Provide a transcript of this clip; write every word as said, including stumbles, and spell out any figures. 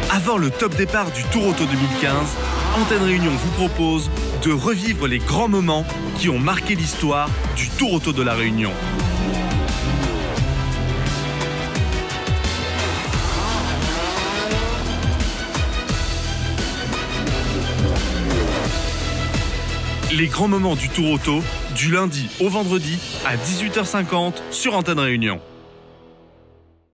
Avant le top départ du Tour Auto deux mille quinze, Antenne Réunion vous propose de revivre les grands moments qui ont marqué l'histoire du Tour Auto de la Réunion. Les grands moments du Tour Auto, du lundi au vendredi à dix-huit heures cinquante sur Antenne Réunion.